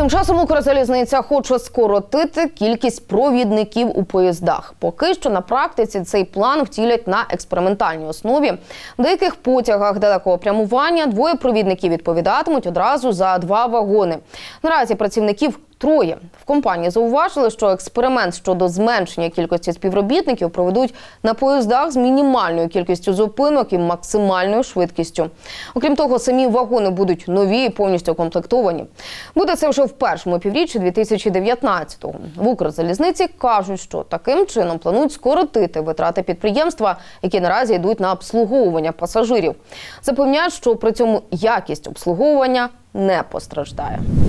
Тим часом Укрзалізниця хоче скоротити кількість провідників у поїздах. Поки що на практиці цей план втілять на експериментальній основі. В деяких потягах далекого прямування двоє провідників відповідатимуть одразу за 2 вагони. Наразі працівників 3. В компанії зауважили, що експеримент щодо зменшення кількості співробітників проведуть на поїздах з мінімальною кількістю зупинок і максимальною швидкістю. Окрім того, самі вагони будуть нові і повністю комплектовані. Буде це вже в першому півріччі 2019-го. В Укрзалізниці кажуть, що таким чином планують скоротити витрати підприємства, які наразі йдуть на обслуговування пасажирів. Запевняють, що при цьому якість обслуговування не постраждає.